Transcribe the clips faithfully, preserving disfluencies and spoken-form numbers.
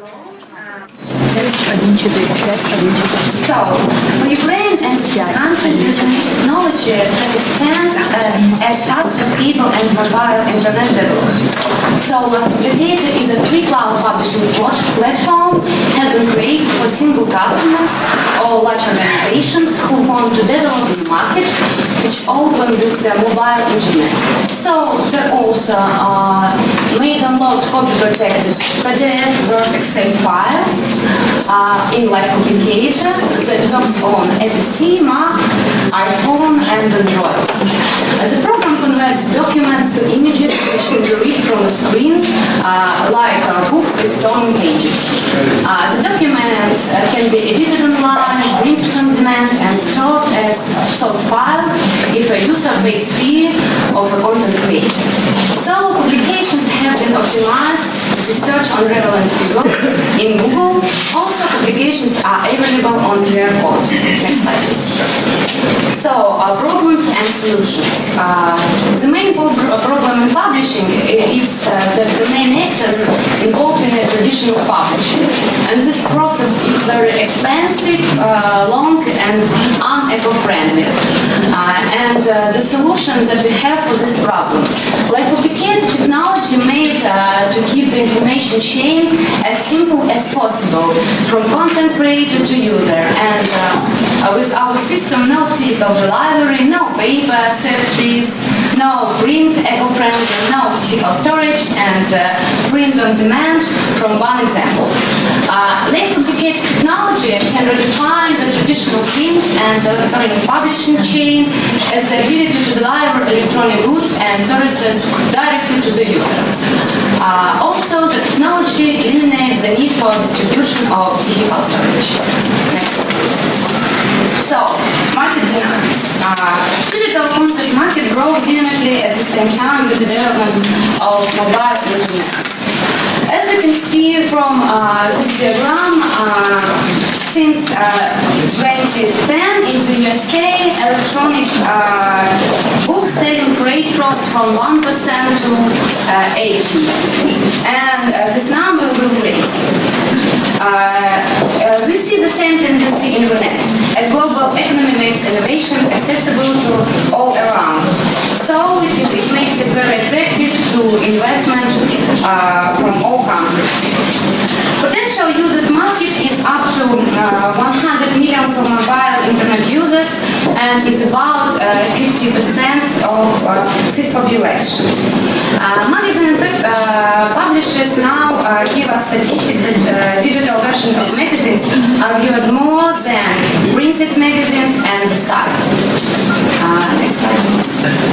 So, for Ukraine and countries using technology that extends uh, as fast as cable and mobile internet developers. So, Replicator is a free cloud publishing platform has been created for single customers or large organizations who want to develop the market, which open with uh, mobile internet. So, they also uh, may download copy protected P D F, Word, Excel files uh, in like Replicator that works on a P C, Mac, iPhone, and Android. Uh, the program converts documents to images which can be read from a screen, uh, like a book with stolen pages. Uh, the documents uh, can be edited online, printed on demand, and stored as source file if a user pays fee of a content creator. So publications have been optimized to search on relevant keywords in Google. Also, publications are available on Q R code. Next slide, please. So, uh, problems and solutions. Uh, the main problem in publishing is uh, that the main actors involved in a traditional publishing, and this process is very expensive, uh, long, and uneco-friendly. Uh, and uh, the solution that we have for this problem, like Replicator technology made uh, to keep the information chain as simple as possible, from content creator to user, and uh, with our system, no physical delivery, no paper, selfies, no print, eco-friendly, no physical storage, and uh, print on demand, from one example. Uh, Late Replicator technology can redefine the traditional print and electronic publishing chain as the ability to deliver electronic goods and services directly to the user. Uh, also, the technology eliminates the need for distribution of physical storage. Next slide, please. So, market dynamics. Uh, digital content market grows dynamically at the same time with the development of mobile internet. As we can see from uh, this diagram, uh, since uh, twenty ten in the U S A, electronic uh, books selling rate rose from one percent to uh, eighty, and uh, this number will raise. Uh, uh, we see the same tendency in the net, as global economy makes innovation accessible to all around. So it, it makes it very attractive to investment uh, from all countries. Potential users market is up to uh, one hundred million of mobile internet users, and is about uh, fifty percent of uh, this population. Uh, magazine uh, publishers now uh, give us statistics that uh, digital version of magazines are viewed more than printed magazines and the site. Uh, next slide, please.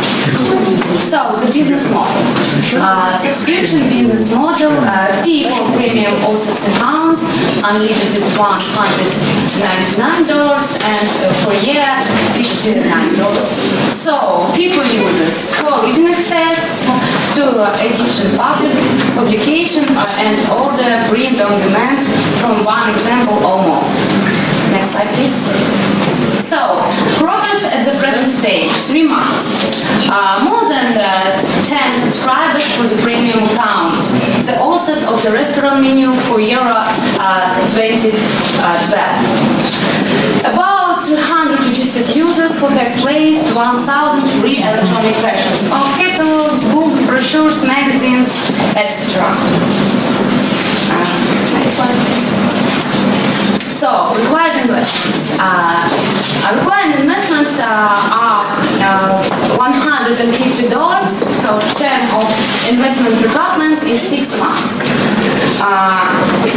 So, the business model. Uh, subscription business model, uh, fee for premium authors account, unlimited one hundred ninety-nine dollars, and uh, per year fifty-nine dollars. So, fee for users for reading access to edition public, publication, uh, and order print on demand from one example or more. Next slide, please. So, progress at the present stage, three months. Uh, more than uh, ten subscribers for the premium account. The authors of the restaurant menu for Euro uh, twenty twelve. About three hundred registered users who have placed one thousand free electronic versions of catalogs, books, brochures, magazines, et cetera. Uh, next slide, please. So, required investments. Uh, required investments uh, are uh, one hundred fifty dollars, so term of investment requirement is six months. Uh,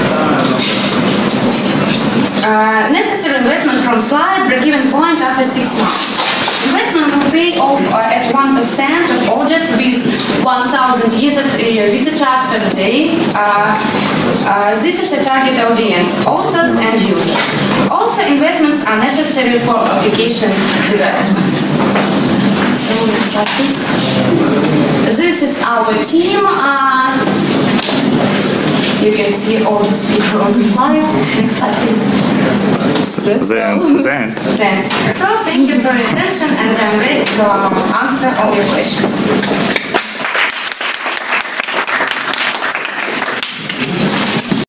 uh, necessary investment from slide, break-even point after six months. Investment will pay off uh, at one percent of orders with one thousand visitors per day. Uh, uh, this is a target audience, authors and users. Also, investments are necessary for application development. So, next slide, please. This is our team. Uh, you can see all these people on the slide. Next slide, please. Then, then. Then. So, thank you for your attention, and I'm ready to answer all your questions.